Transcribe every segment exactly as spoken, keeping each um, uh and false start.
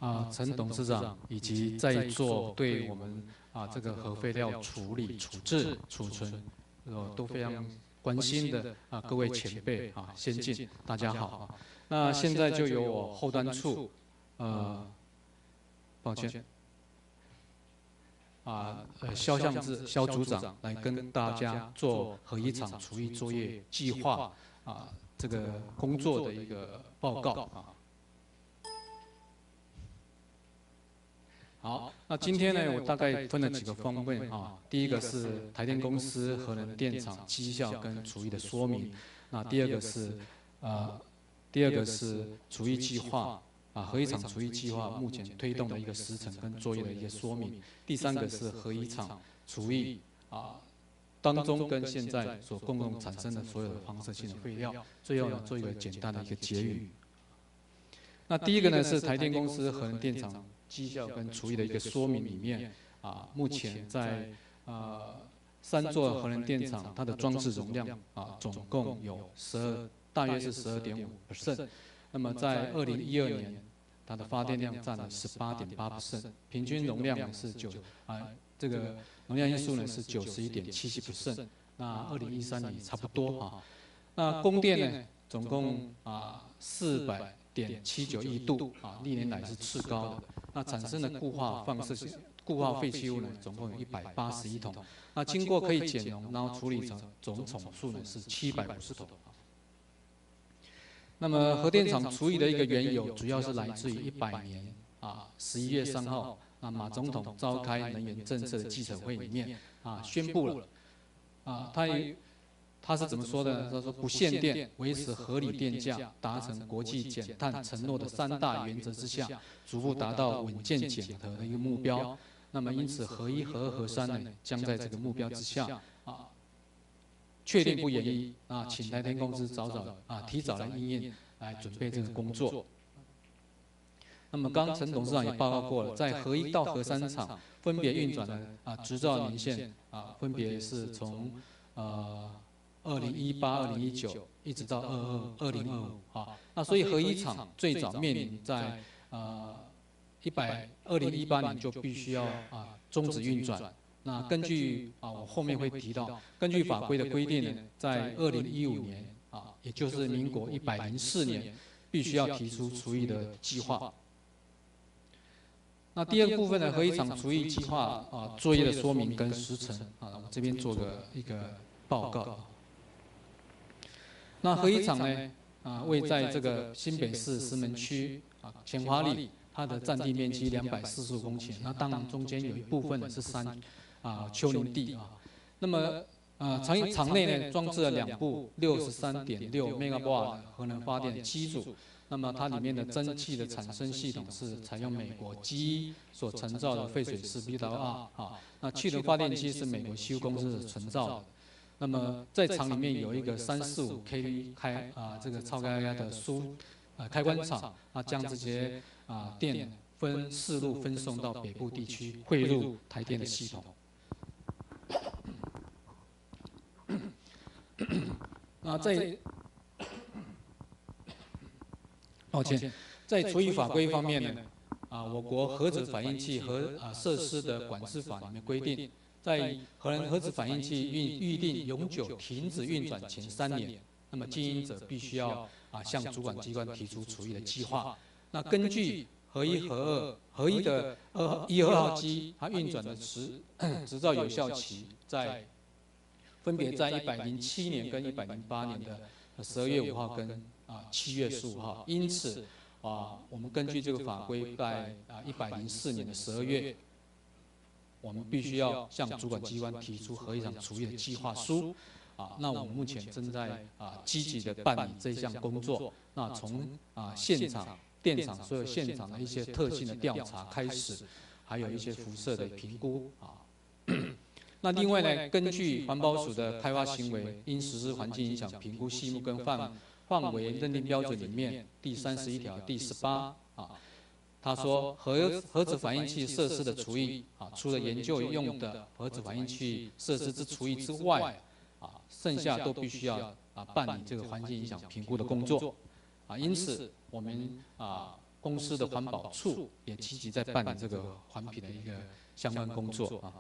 啊陈董事长以及在座对我们啊这个核废料处理、处置、储存，呃都非常关心的啊各位前辈啊先进，大家好啊。那现在就由我后端处，呃，抱歉。啊，呃，肖相志肖组长来跟大家做核一厂除役作业计划啊，这个工作的一个报告啊。好，那今天呢，我大概分了几个方面啊。第一个是台电公司核能电厂绩效跟除役的说明，那第二个是呃，第二个是除役计划。啊，核一厂除役计划目前推动的一个时程跟作业的一个说明。第三个是核一厂除役啊当中跟现在所共同产生的所有的放射性的废料。最后呢，做一个简单的一个结语。那第一个呢是台电公司核能电厂绩效跟除役的一个说明里面啊，目前在呃三座核能电厂它的装置容量啊总共有十二，大约是十二点五 percent。那么在二零一二年，它的发电量占了十八点八 percent， 平均容量呢是九啊，这个容量因数呢是九十一点七七 percent。那二零一三年也差不多啊。那供电呢，总共啊四百点七九亿度啊，历年来是次高的。那产生的固化放射性、固化废弃物呢，总共有一百八十一桶。那经过可以减容，然后处理成总总数呢是七百五十桶。那么核电厂除役的一个缘由，主要是来自于一百年啊十一月三号，啊马总统召开能源政策的记者会里面啊宣布了，啊他他是怎么说的呢？他说不限电，维持合理电价，达成国际减碳承诺的三大原则之下，逐步达到稳健减核的一个目标。那么因此核一、核二、核三呢，将在这个目标之下啊。确定不延役啊，请台电公司早早啊提早来应验，来准备这个工作。那么刚陈董事长也报告过了，在核一到核三厂分别运转的啊执照年限啊，分别是从呃二零一八、二零一九一直到二二二零二五啊。那所以核一厂最早面临在呃一百二零一八年就必须要啊终止运转。那根据啊，我后面会提到，根据法规的规定呢，在二零一五年啊，也就是民国一百零四年，必须要提出除役的计划。那第二个部分呢，核一厂除役计划啊作业的说明跟时程啊，我这边做个一个报告。那核一厂呢啊，位在这个新北市石门区啊前华里，它的占地面积两百四十五公顷，那当然中间有一部分呢是山。啊，丘陵地啊，那么呃，厂厂内呢装置了两部六十三点六 megawatt 核能发电机组，那么它里面的蒸汽的产生系统是采用美国基所承造的废水式 B W R 啊，那气轮发电机是美国西屋公司承造的，那么在厂里面有一个三四五 kV 开啊这个超高压的输啊开关厂啊，将这些啊电分四路分送到北部地区，汇入台电的系统。那在，抱歉，在除役法规方面呢，啊，我国核子反应器和啊设施的管制法里面规定，在核能核子反应器预预定永久停止运转前三年，那么经营者必须要啊向主管机关提出除役的计划。那根据核一、核二、核一的二一二号机，它运转的执执照有效期在。分别在一百零七年跟一百零八年的十二月五号跟啊七月十五号，因此啊，我们根据这个法规，在啊一百零四年的十二月，我们必须要向主管机关提出核一厂除役的计划书。啊，那我们目前正在啊积极的办理这项工作。那从啊现场电厂所有现场的一些特性的调查开始，还有一些辐射的评估啊。那另外呢，根据环保署的开发行为应实施环境影响评估细目跟范范围认定标准里面第三十一条第十八啊，他说核核子反应器设施的除役啊，除了研究用的核子反应器设施之除役之外，啊，剩下都必须要啊办理这个环境影响评估的工作啊，因此我们啊公司的环保处也积极在办理这个环评的一个相关工作啊。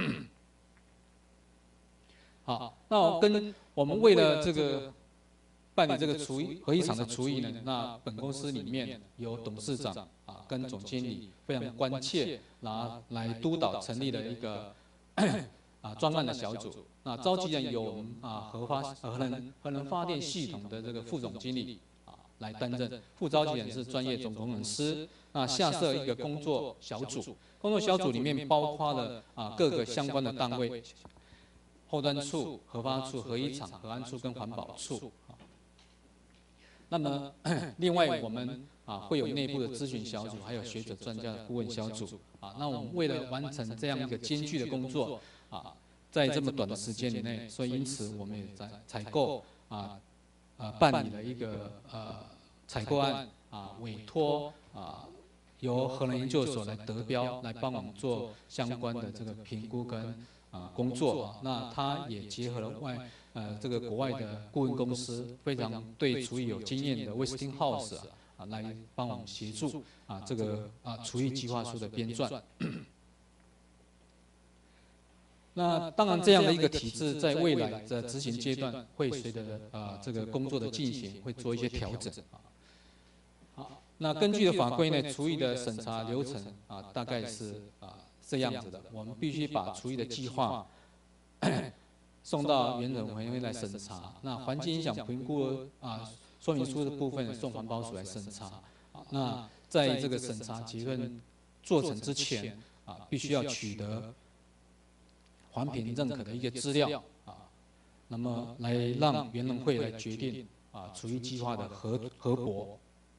好，那跟我们为了这个办理这个厨艺合一厂的厨艺呢，那本公司里面有董事长啊跟总经理非常关切，然后来督导成立了一个啊专案的小组。那召集人有我们啊核发核能核能发电系统的这个副总经理啊来担任，副召集人是专业总工程师。那下设一个工作小组，工作小组里面包括了啊各个相关的单位。后端处、核发处、核一厂、核安处跟环保处。那么，另外我们啊会有内部的咨询小组，还有学者专家的顾问小组。啊，那我们为了完成这样一个艰巨的工作，啊，在这么短的时间以内，所以因此我们也在采购啊啊办理了一个呃采购案啊委托啊由核能研究所来得标，来帮我们做相关的这个评估跟。啊，工作啊，那他也结合了外呃这个国外的顾问公司，非常对厨艺有经验的 Westinghouse 啊，啊来帮我们协助啊这个啊厨艺计划书的编撰。那当然，这样的一个体制在未来的执行阶段，会随着啊这个工作的进行，会做一些调整啊。好，那根据的法规呢，厨艺的审查流程啊，大概是啊。这样子的，我们必须把厨艺的计划送到原审委员会来审查。那环境影响评估啊说明书的部分送环保署来审查。啊，那在这个审查结论做成之前啊，必须要取得环评认可的一个资料啊，那么来让原能会来决定啊厨艺计划的核核驳。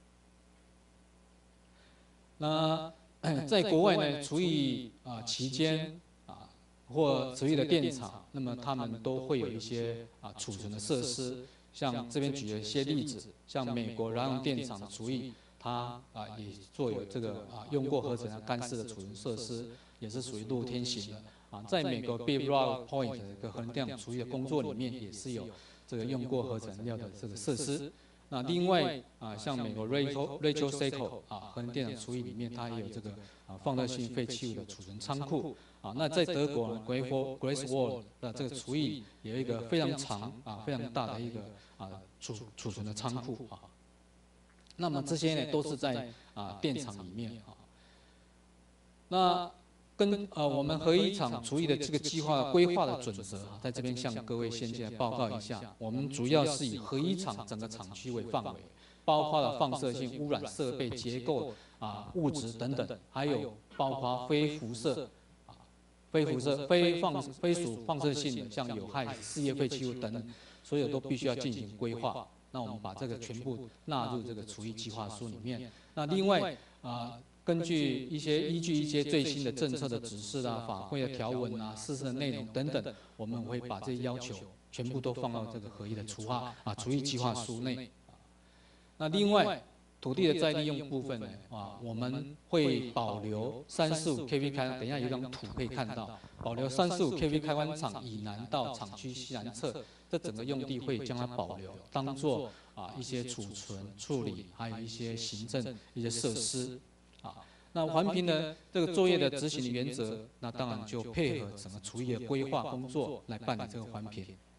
那在国外呢，厨艺啊期间啊或厨艺的电厂，那么他们都会有一些啊储存的设施。像这边举了一些例子，像美国燃油电厂的厨艺，它啊也做有这个啊用过合成的干式的储存设施，也是属于露天型的啊。在美国 Big Rock Point 的一个核能电厂厨艺的工作里面，也是有这个用过合成料的这个设施。那另外啊，像美国 Rachel Rachel Seco 啊，核能电厂厨艺里面，它也有这个啊放射性废弃物的储存仓库啊。那在德国呢 Great Great Wall 的这个厨艺有一个非常长啊、非常大的一个啊储储存的仓库啊。那么这些呢，都是在啊电厂里面啊。那跟呃我们核一厂厨艺的这个计划规划的准则，在这边向各位先进来报告一下。我们主要是以核一厂整个厂区为范围，包括了放射性污染设备、结构啊、物质等等，还有包括非辐射啊、非辐射、非放非属放射性的，像有害事业废弃物等等，所有都必须要进行规划。那我们把这个全部纳入这个厨艺计划书里面。那另外啊。根据一些依据一些最新的政策的指示啊、法规的条文啊、事实的内容等等，我们会把这些要求全部都放到这个合一的厨划啊厨艺计划书内。那另外土地的再利用部分呢啊，我们会保留三十五 K V 开，等一下有一张图可以看到，保留三十五 K V 开关厂以南到厂区西南侧，这整个用地会将它保留，当做啊一些储存、处理，还有一些行政一些设施。啊，那环评的这个作业的执行的原则，那当然就配合整个厨艺的规划工作来办理这个环评。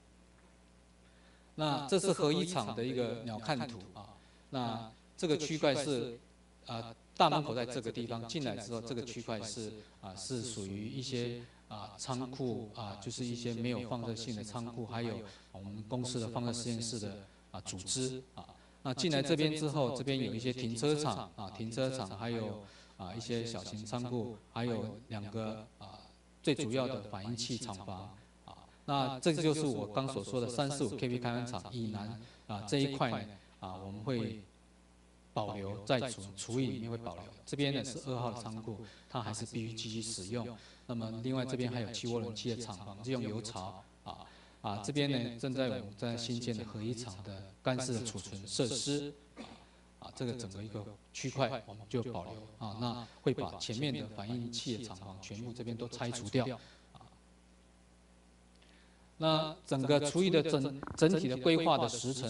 那这是核一厂的一个鸟瞰图啊，那这个区块是啊大门口在这个地方进来之后，这个区块是啊是属于一些啊仓库啊，就是一些没有放射性的仓库，还有我们公司的放射实验室的啊组织啊。那进来这边之后，这边有一些停车场啊，停车场还有啊一些小型仓库，还有两个啊最主要的反应器厂房啊。那这就是我刚所说的三十五 K V 开关厂以南啊这一块呢啊，我们会保留在厨厨艺里面会保留。这边呢是二号的仓库，它还是必须继续使用。那么另外这边还有气涡冷气的厂房，是用油槽啊。啊，这边呢正在我们在新建的核一厂的干式的储存设施，啊，这个整个一个区块我们就保留啊，那会把前面的反应器的厂房全部这边都拆除掉，啊，那整个厨艺的整整体的规划的时程，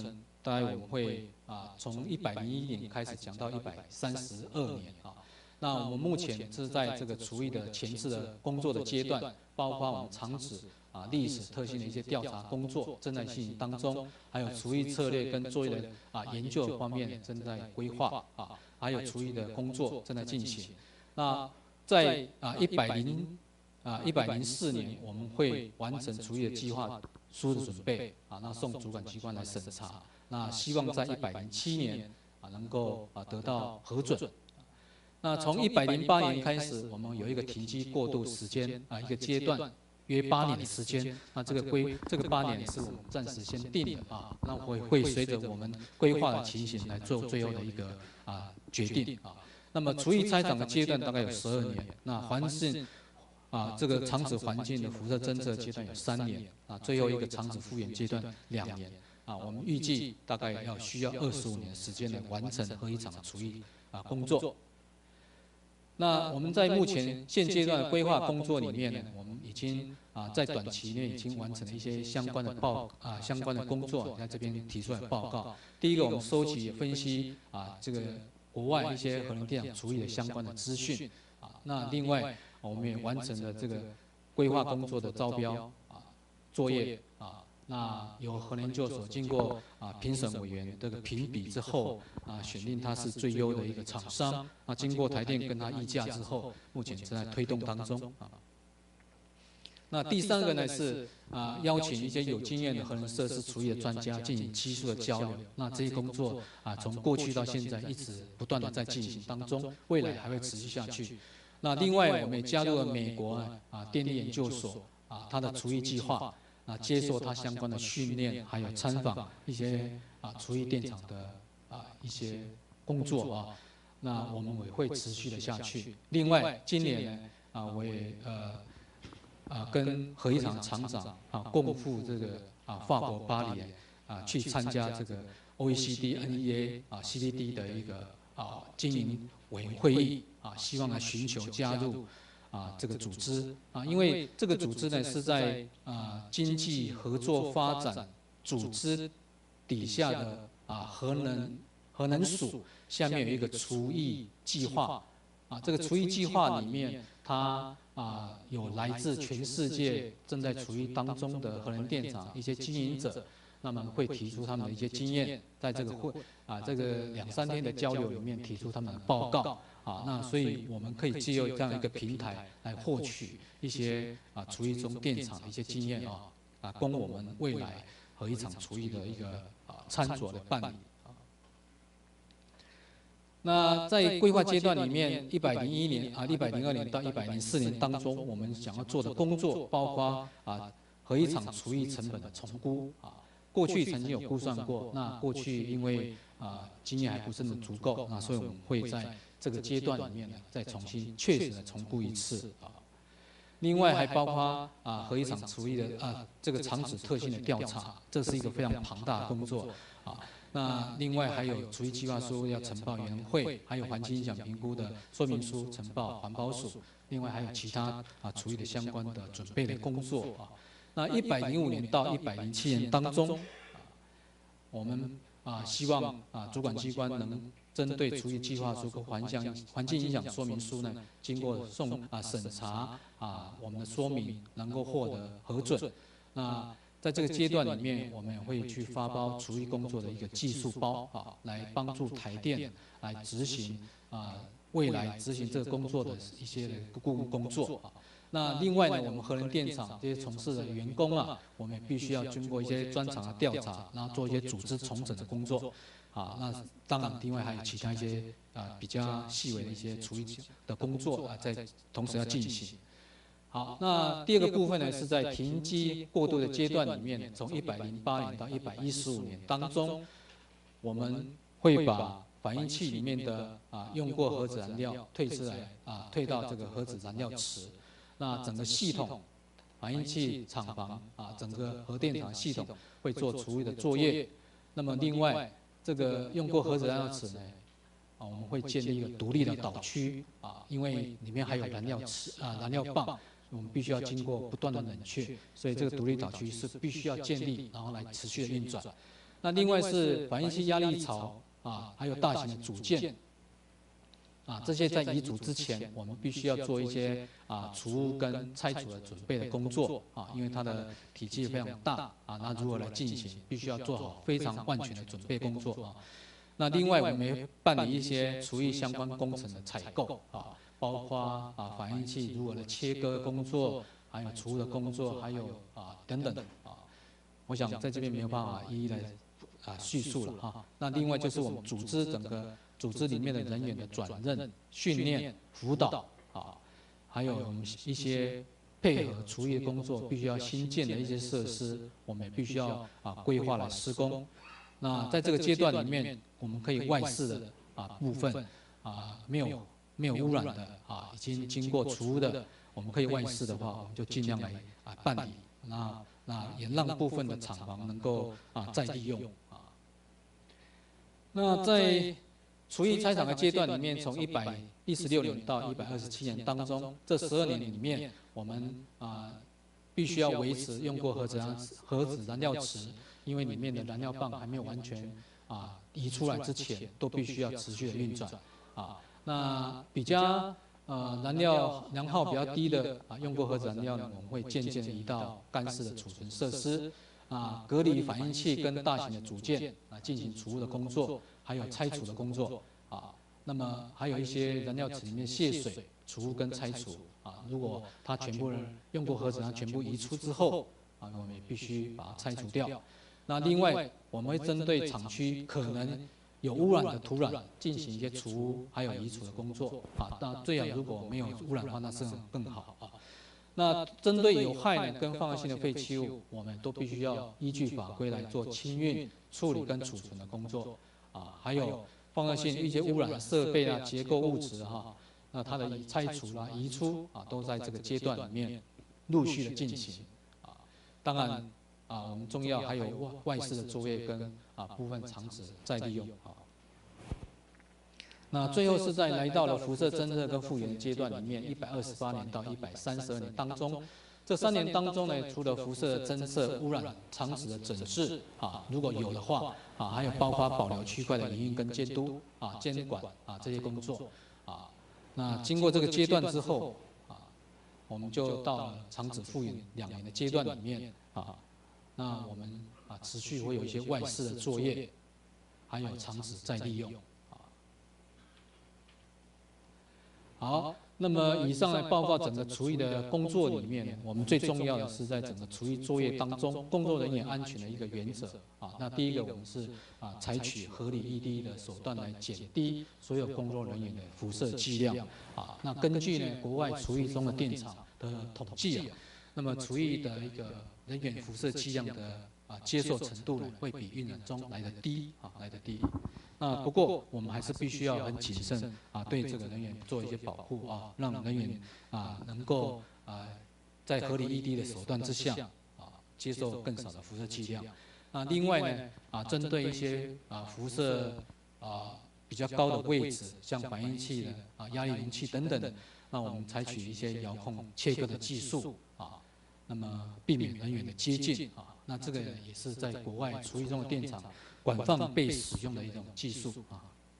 大概我们会啊从一百零一年开始讲到一百三十二年啊。那我们目前是在这个厨艺的前置的工作的阶段，包括我们厂址啊历史特性的一些调查工作正在进行当中，还有厨艺策略跟作业的啊研究方面正在规划啊，还有厨艺的工作正在进行。那在啊一百零啊一百零四年，我们会完成厨艺的计划书的准备啊，那送主管机关来审查。那希望在一百零七年啊能够啊得到核准。那从一百零八年开始，我们有一个停机过渡时间啊，一个阶段约八年的时间。那这个规这个八年是我们暂时先定的啊，那会会随着我们规划的情形来做最后的一个啊决定啊。那么厨艺拆厂的阶段大概有十二年，那环境啊这个厂址环境的辐射侦测阶段有三年啊，最后一个厂址复原阶段两年啊，我们预计大概要需要二十五年的时间来完成合一厂的厨艺啊工作。那我们在目前现阶段的规划工作里面呢，我们已经啊在短期内已经完成了一些相关的报啊相关的工作，在这边提出来报告。第一个，我们收集分析啊这个国外一些核能电厂厨艺的相关的资讯啊。那另外，我们也完成了这个规划工作的招标啊作业啊。那由核能研究所经过啊评审委员这个评比之后啊，选定它是最优的一个厂商。那经过台电跟它议价之后，目前正在推动当中啊。那第三个呢是啊邀请一些有经验的核能设施厨艺的专家进行技术的交流。那这些工作啊从过去到现在一直不断的在进行当中，未来还会持续下去。那另外我们也加入了美国啊电力研究所啊它的厨艺计划。啊，接受他相关的训练，还有参访一些啊厨艺电厂的啊一些工作啊，那我们也会持续的下去。另外，今年呢啊，我也呃啊跟合一厂厂长啊共赴这个啊法国巴黎啊去参加这个 O E C D、N E A 啊 C D D 的一个啊经营委员会议啊，希望来寻求加入。啊，这个组织啊，因为这个组织呢是在啊经济合作发展组织底下的啊核能核能署下面有一个厨艺计划啊，这个厨艺计划里面，它啊有来自全世界正在处于当中的核能电厂一些经营者，那么会提出他们的一些经验，在这个会啊这个两三天的交流里面提出他们的报告。啊，那所以我们可以借由这样一个平台来获取一些啊厨艺中电厂的一些经验啊，啊供我们未来合一厂厨艺的一个啊参佐的办理。那在规划阶段里面，一百零一年啊，一百零二年到一百零四年当中，我们想要做的工作包括啊合一厂厨艺成本的重估啊，过去曾经有估算过，那过去因为啊经验还不是那么足够，那所以我们会在这个阶段里面呢，再重新确实的重估一次啊。另外还包括啊合一厂厨艺的啊这个厂址特性的调查，这是一个非常庞大的工作啊。那另外还有厨艺计划书要呈报委员会，还有环境影响评估的说明书呈报环保署，另外还有其他啊厨艺的相关的准备的工作啊。那一百零五年到一百零七年当中，我们啊希望啊主管机关能针对厨艺计划书和环境环境影响说明书呢，经过送啊审查啊，我们的说明能够获得核准。那在这个阶段里面，我们也会去发包厨艺工作的一个技术包啊，来帮助台电来执行啊未来执行这个工作的一些顾问工作啊。那另外呢，我们核能电厂这些从事的员工啊，我们也必须要经过一些专长的调查，然后做一些组织重整的工作。啊，那当然，另外还有其他一些啊比较细微的一些厨艺的工作啊，在同时要进行。好，那第二个部分呢，是在停机过渡的阶段里面，从一百零八年到一百一十五年当中，我们会把反应器里面的啊用过核子燃料退出来啊，退到这个核子燃料池。那整个系统，反应器厂房啊，整个核电厂系统会做厨艺的作业。那么另外，这个用过核子燃料池呢，啊，我们会建立一个独立的导区啊，因为里面还有燃料池啊、燃料棒，我们必须要经过不断的冷却，所以这个独立导区是必须要建立，然后来持续的运转。 那另外是反应器压力槽啊，还有大型的组件。啊，这些在移除之前，我们必须要做一些啊除污跟拆除的准备的工作啊，因为它的体积非常大啊，那如何来进行，必须要做好非常万全的准备工作啊。那另外我们也办理一些厨艺相关工程的采购啊，包括啊反应器如何的切割工作，还有除污的工作，还有啊等等啊，我想在这边没有办法一一来啊叙述了哈。那另外就是我们组织整个。组织里面的人员的转任、训练、辅导啊，还有我们一些配合厨艺的工作，必须要新建的一些设施，我们也必须要啊规划来施工。那在这个阶段里面，我们可以外示的啊部分啊没有没有污染的啊，已经经过除污的，我们可以外示的话，我们就尽量来啊办理。那那也让部分的厂房能够啊再利用啊。那在厨艺拆厂的阶段里面，从一百一十六年到一百二十七年当中，这十二年里面，我们啊必须要维持用过核子燃核子燃料池，因为里面的燃料棒还没有完全啊移出来之前，都必须要持续的运转啊。那比较呃燃料燃耗比较低的啊用过核子燃料呢，我们会渐渐移到干式的储存设施啊，隔离反应器跟大型的组件啊进行除污的工作。还有拆除的工作啊，那么还有一些燃料池里面泄水、除污跟拆除啊，如果它全部用过盒子，它全部移出之后啊，我们也必须把它拆除掉。那另外，我们会针对厂区可能有污染的土壤进行一些除污还有移除的工作啊。那最好如果没有污染的话，那是更好啊。那针对有害呢跟放射性的废弃物，我们都必须要依据法规来做清运、处理跟储存的工作。啊，还有放射性一些污染的设备啊、结构物质哈，那它的拆除啊、移出啊，都在这个阶段里面陆续的进行啊。当然啊，我们重要还有外外事的作业跟啊部分厂址再利用啊。那最后是在来到了辐射侦测跟复原的阶段里面，一百二十八年到一百三十二年当中。这三年当中呢，除了辐射侦测、污染厂址的整治啊，如果有的话啊，还有包括保留区块的营运跟监督啊、监管啊这些工作啊。那经过这个阶段之后啊，我们就到了厂址复原两年的阶段里面啊。那我们啊持续会有一些外事的作业，还有厂址再利用啊。好。那么以上来报告整个厨艺的工作里面，我们最重要的是在整个厨艺作业当中，工作人员安全的一个原则啊。那第一个，我们是啊采取合理易低的手段来减低所有工作人员的辐射剂量啊。那根据呢国外厨艺中的电厂的统计啊，那么厨艺的一个人员辐射剂量的啊接受程度呢，会比运染中来得低啊，来得低。那不过我们还是必须要很谨慎啊，对这个人员做一些保护啊，让人员啊能够啊在合理易低的手段之下啊接受更少的辐射剂量。那另外呢啊，针对一些啊辐射啊比较高的位置，像反应器的啊压力容器等等的，那我们采取一些遥控切割的技术啊，那么避免人员的接近啊。那这个也是在国外厨艺中的电厂广泛被使用的一种技术啊。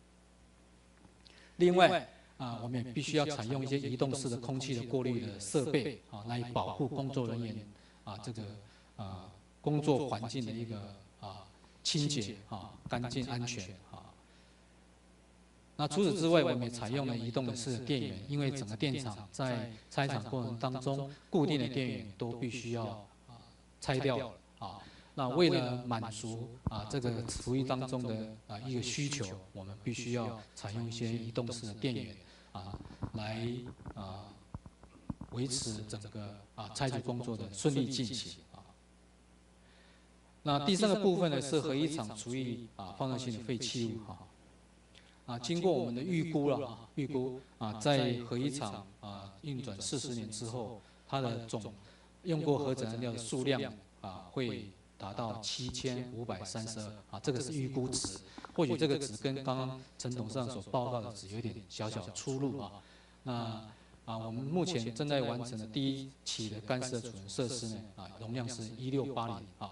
另外啊，我们也必须要采用一些移动式的空气的过滤的设备啊，来保护工作人员啊这个啊工作环境的一个啊清洁啊、干净、安全啊。那除此之外，我们也采用了移动的式电源，因为整个电厂在拆厂过程当中，固定的电源都必须要啊拆掉了啊。那为了满足啊这个厨艺当中的啊一个需求，我们必须要采用一些移动式的电源啊，来啊维持整个啊拆除工作的顺利进行啊。那第三个部分呢是核一厂厨艺啊放射性的废弃物哈。啊，经过我们的预估了啊，预估啊在核一厂啊运转四十年之后，它的总用过核子燃料的数量啊会达到七千五百三十二啊，这个是预估值。或许这个值跟刚刚陈董事长所报告的值有点小小出入啊。那啊，我们目前正在完成的第一期的干式的储存设施呢，啊，容量是一六八零啊。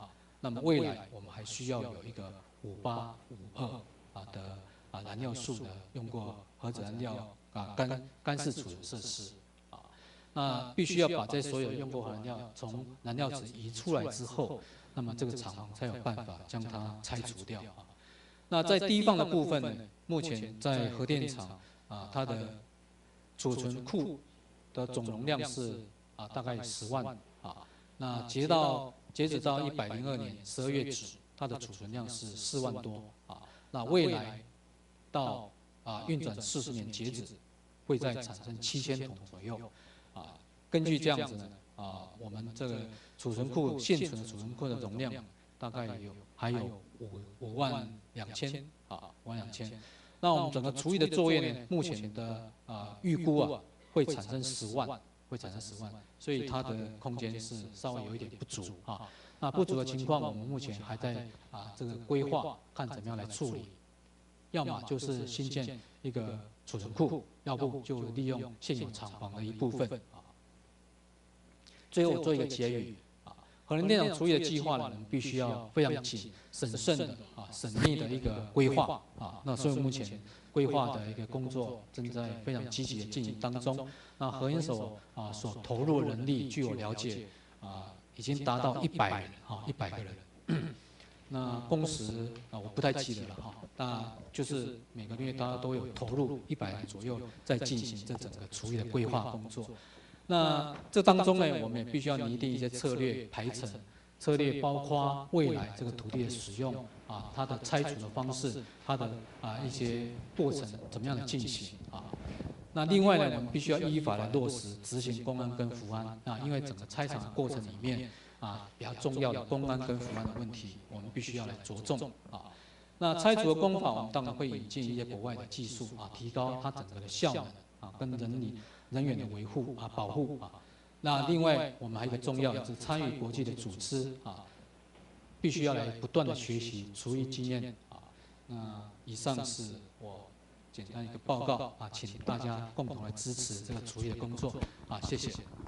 那么未来我们还需要有一个五八五二啊的啊燃料素的用过核子燃料啊干干式储存设施啊，那必须要把这所有用过核燃料从燃料池移出来之后，那么这个厂才有办法将它拆除掉啊。那在低放的部分呢，目前在核电厂啊，它的储存库的总容量是啊大概十万啊，那截到截止到一百零二年十二月止，它的储存量是四万多啊。那未来到啊运转四十年截止，会再产生七千桶左右啊。根据这样子呢啊，我们这个储存库现存的储存库的容量大概有还有五五万两千啊，五万两千。那我们整个除役的作业呢，目前的啊预估啊会产生十万，会产生十万，所以它的空间是稍微有一点不足啊。那不足的情况，我们目前还在啊这个规划，看怎么样来处理。要么就是新建一个储存库，要不就利用现有厂房的一部分啊。最后我做一个结语啊，核能电厂除役的计划呢，我们必须要非常谨审慎的啊缜密的一个规划啊。那所以目前规划的一个工作正在非常积极的进行当中。那核研所啊所投入的人力，据我了解啊，已经达到一百人啊，一百个人。那工时啊，我不太记得了哈。那就是每个月大家都有投入一百人左右，在进行这整个除役的规划工作。那这当中呢，我们也必须要拟定一些策略排程，策略包括未来这个土地的使用啊，它的拆除的方式，它的啊一些过程怎么样的进行啊。那另外呢，我们必须要依法来落实执行公安跟福安啊，因为整个拆厂的过程里面啊，比较重要的公安跟福安的问题，我们必须要来着重啊。那拆除的工法，我们当然会引进一些国外的技术啊，提高它整个的效能啊，跟人力人员的维护啊、保护啊。那另外，我们还有一个重要的是参与国际的组织啊，必须要来不断的学习除役经验啊。那以上是我简单一个报告啊，请大家共同来支持这个除役的工作啊，谢谢。